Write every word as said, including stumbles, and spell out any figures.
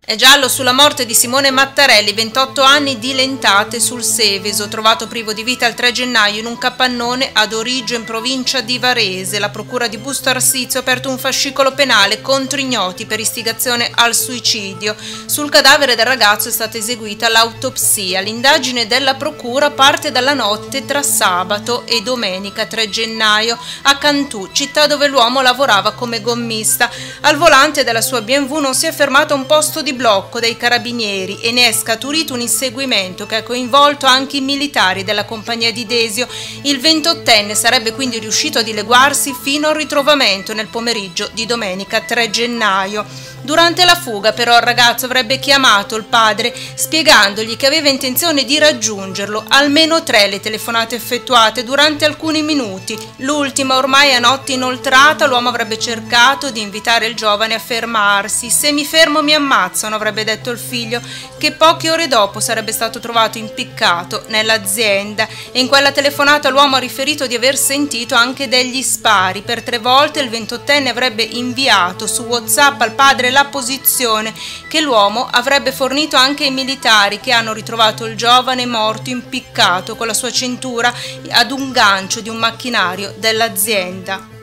È giallo sulla morte di Simone Mattarelli, ventotto anni di Lentate sul Seveso, trovato privo di vita il tre gennaio in un capannone ad Origgio in provincia di Varese. La procura di Busto Arsizio ha aperto un fascicolo penale contro ignoti per istigazione al suicidio. Sul cadavere del ragazzo è stata eseguita l'autopsia. L'indagine della procura parte dalla notte tra sabato e domenica tre gennaio a Cantù, città dove l'uomo lavorava come gommista. Al volante della sua B M W non si è fermato a un posto di blocco dei carabinieri e ne è scaturito un inseguimento che ha coinvolto anche i militari della compagnia di Desio. Il ventottenne sarebbe quindi riuscito a dileguarsi fino al ritrovamento nel pomeriggio di domenica tre gennaio. Durante la fuga però il ragazzo avrebbe chiamato il padre spiegandogli che aveva intenzione di raggiungerlo. Almeno tre le telefonate effettuate durante alcuni minuti. L'ultima, ormai a notte inoltrata, l'uomo avrebbe cercato di invitare il giovane a fermarsi. Se mi fermo mi ammazzano, avrebbe detto il figlio, che poche ore dopo sarebbe stato trovato impiccato nell'azienda. E in quella telefonata l'uomo ha riferito di aver sentito anche degli spari. Per tre volte il ventottenne avrebbe inviato su WhatsApp al padre la posizione che l'uomo avrebbe fornito anche ai militari, che hanno ritrovato il giovane morto impiccato con la sua cintura ad un gancio di un macchinario dell'azienda.